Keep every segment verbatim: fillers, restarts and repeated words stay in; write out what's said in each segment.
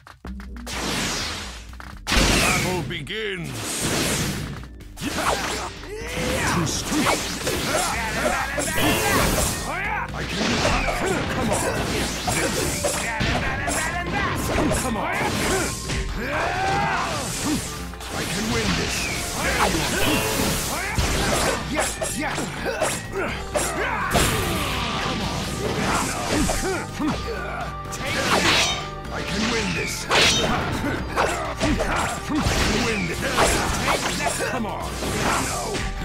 Battle begins. Too strong. I can. Come on. Come on. I can win this. Yeah, yeah. Come on. Take it. I can win this. I can win this. Come on. No.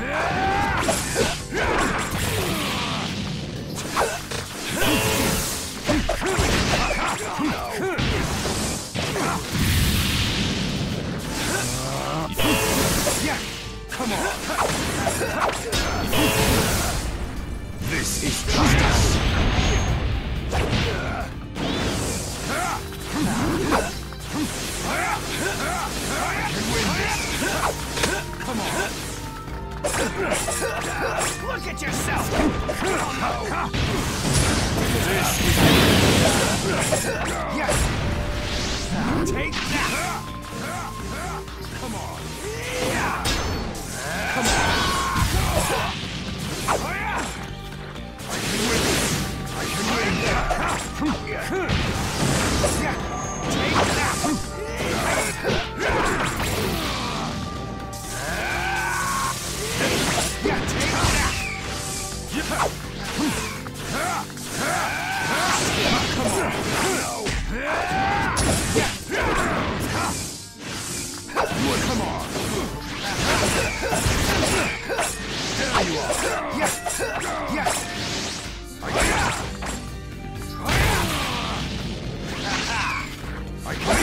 Yeah. Come on. This is justice. Come on. Look at yourself. Oh, no. This is yes. Take that. Come on. Come on. I can win. I can win. Yeah. Take that. Yeah, take that! Come on! No! Come on! There you are! Yes! Yes! I can! I can!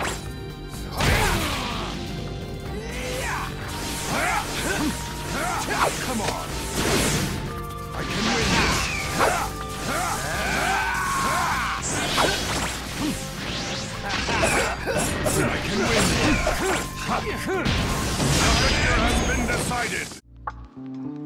Come on! I can win this! I can win this! The victor has been decided!